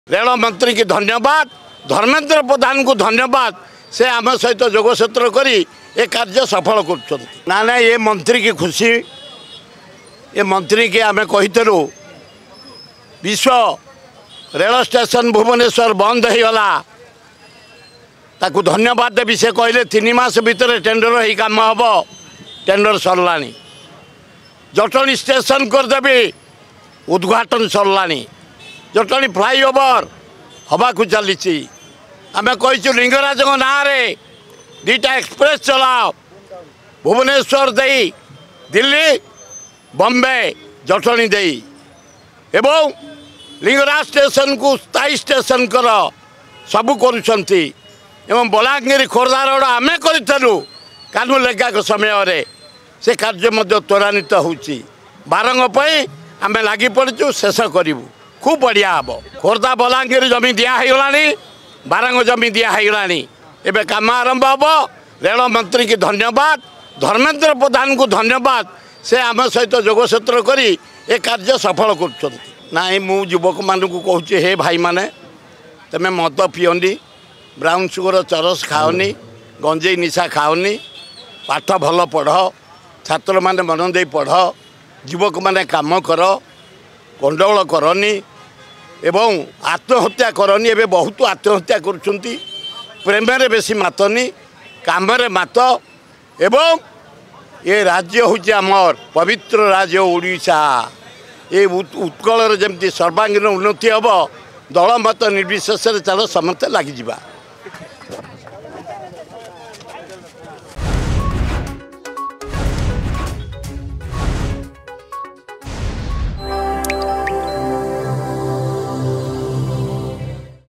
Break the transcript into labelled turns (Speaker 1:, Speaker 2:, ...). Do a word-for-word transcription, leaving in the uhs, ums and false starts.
Speaker 1: Rail मंत्री की धन्यवाद, धर्मेंद्र प्रधान को धन्यवाद। से आम सहित जोगसूत्र करी ये कार्य सफल कर ना ना ये मंत्री की खुशी ये मंत्री के आम कहीलु विश्व रेल स्टेशन भुवनेश्वर बंद हो गला ताकू धन्यवाद देवी। से कहले तीन मास भितर टेंडर ही काम हम टेंडर सरला जटणी स्टेशन करदेवी उद्घाटन सरला जटणी फ्लाईओवर हवा को चली आम कहीचु लिंगराज ना दीटा एक्सप्रेस चलाओ भुवनेश्वर दे दिल्ली बॉम्बे जटणी दे एवं लिंगराज स्टेशन को स्थायी स्टेशन कर सबू करुँच एवं बलांगीर खोर्धा रोड आम करूँ कानू लेखा समय से कार्य त्वरान्वित होची बारंग आम लगी पड़चु शेष करूँ खूब बढ़िया हम खोर्धा बलांगीर जमी दिगला बारंग जमी दिगला एवं कम आरंभ हम। रेल मंत्री की धन्यवाद, धर्मेंद्र प्रधान को धन्यवाद। से आम सहित जोगसूत्र करी ये कार्य सफल कर नाई मु युवक मान को कहूँ हे भाई माने तमें मद पिओनी ब्राउन सुगर चरस खाओनी गंजेई निशा खाओनी पाठ भल पढ़ छात्र माने मन दे पढ़ युवक माने काम कर गंडगोल करनी एवं आत्महत्या करनी। एवं बहुत आत्महत्या करुँच प्रेम बेसी मातनी काम मात एवं ये राज्य हूँ आमर पवित्र राज्य ओडिशा ये उत्कल जमी सर्वांगीन उन्नति हम दल मत निर्विशेष चल समस्ते लगिजा।